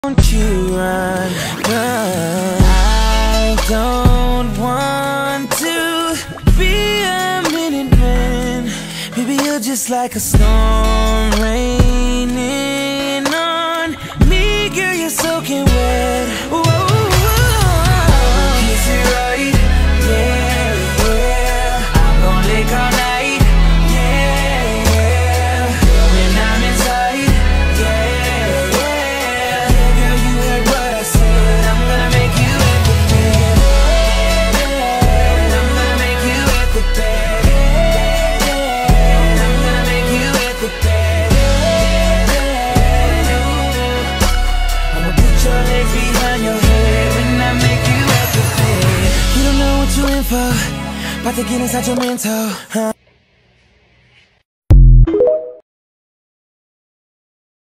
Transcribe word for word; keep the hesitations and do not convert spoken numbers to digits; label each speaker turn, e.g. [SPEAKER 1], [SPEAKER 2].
[SPEAKER 1] Won't you run, run? I don't want to be a minute man. Maybe you're just like a storm raining on me. Girl, you're soaking wet. Whoa, whoa. Kiss it right, yeah, yeah. I'm gon' lick all night, yeah, yeah. When I'm inside, yeah, yeah. Girl, you heard what I said. I'm gonna make you wet the bed. I'm gonna make you wet the bed. I'm gonna make you wet the bed. I'ma put your legs behind your head when I make you wet the bed. You don't know what you're in for, about to get inside your mental, huh?